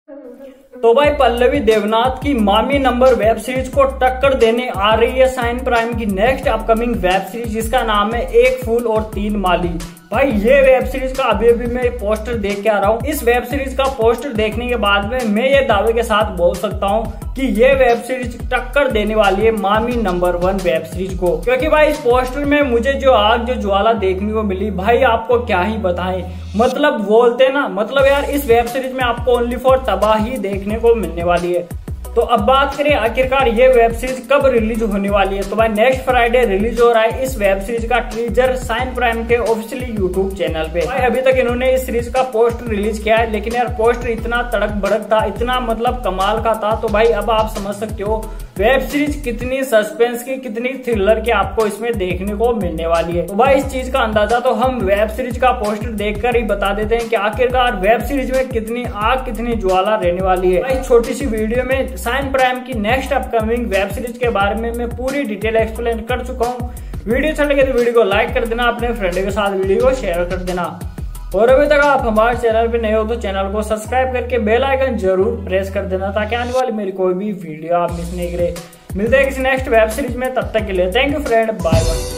तो भाई पल्लवी देवनाथ की मामी नंबर वेब सीरीज को टक्कर देने आ रही है साइन प्राइम की नेक्स्ट अपकमिंग वेब सीरीज, जिसका नाम है एक फूल और तीन माली। भाई ये वेब सीरीज का अभी मैं पोस्टर देख के आ रहा हूँ। इस वेब सीरीज का पोस्टर देखने के बाद में मैं ये दावे के साथ बोल सकता हूँ कि ये वेब सीरीज टक्कर देने वाली है मामी नंबर 1 वेब सीरीज को, क्योंकि भाई इस पोस्टर में मुझे जो आग जो ज्वाला देखने को मिली, भाई आपको क्या ही बताएं। मतलब बोलते ना, मतलब यार इस वेब सीरीज में आपको ओनली फॉर तबाही देखने को मिलने वाली है। तो अब बात करें आखिरकार ये वेब सीरीज कब रिलीज होने वाली है, तो भाई नेक्स्ट फ्राइडे रिलीज हो रहा है इस वेब सीरीज का टीजर साइन प्राइम के ऑफिशियली यूट्यूब चैनल पे। भाई अभी तक इन्होंने इस सीरीज का पोस्टर रिलीज किया है, लेकिन यार पोस्टर इतना तड़क भड़क था, इतना मतलब कमाल का था। तो भाई अब आप समझ सकते हो वेब सीरीज कितनी सस्पेंस की, कितनी थ्रिलर की आपको इसमें देखने को मिलने वाली है। तो भाई इस चीज का अंदाजा तो हम वेब सीरीज का पोस्टर देखकर ही बता देते हैं कि आखिरकार वेब सीरीज में कितनी आग, कितनी ज्वाला रहने वाली है। भाई छोटी सी वीडियो में साइन प्राइम की नेक्स्ट अपकमिंग वेब सीरीज के बारे में मैं पूरी डिटेल एक्सप्लेन कर चुका हूँ। वीडियो अच्छा लगे तो वीडियो को लाइक कर देना, अपने फ्रेंड के साथ वीडियो को शेयर कर देना, और अभी तक आप हमारे चैनल पे नए हो तो चैनल को सब्सक्राइब करके बेल आइकन जरूर प्रेस कर देना, ताकि आने वाली मेरी कोई भी वीडियो आप मिस नहीं करे। मिलते हैं किसी नेक्स्ट वेब सीरीज में, तब तक के लिए thank you friend, bye bye.